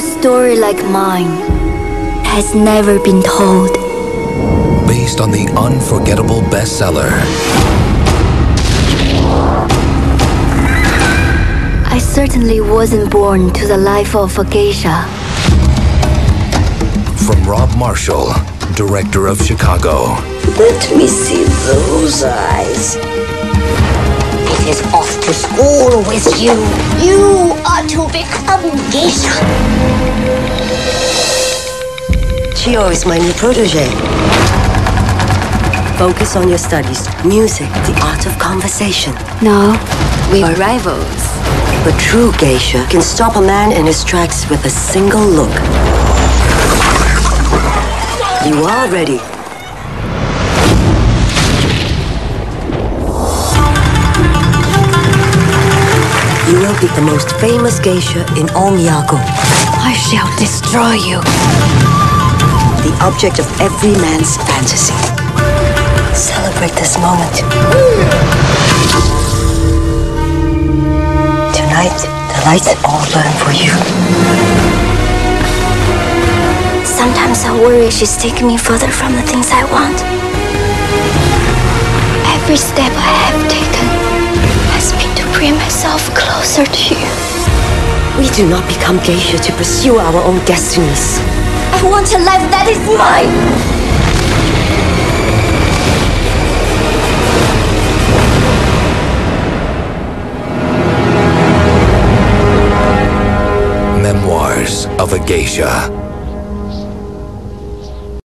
story like mine has never been told. Based on the unforgettable bestseller, I certainly wasn't born to the life of a geisha. from Rob Marshall, director of Chicago. Let me see those eyes. It is off to school with you. You are to become geisha. Chio is my new protege. Focus on your studies. Music, the art of conversation. No, we are rivals. A true geisha can stop a man in his tracks with a single look. You are ready. You will be the most famous geisha in all Miyako. I shall destroy you. The object of every man's fantasy. Celebrate this moment. Tonight, the lights all burn for you. Sometimes I worry she's taking me further from the things I want. Every step I have taken has been to bring myself closer to you. We do not become geisha to pursue our own destinies. I want a life that is mine. Memoirs of a Geisha.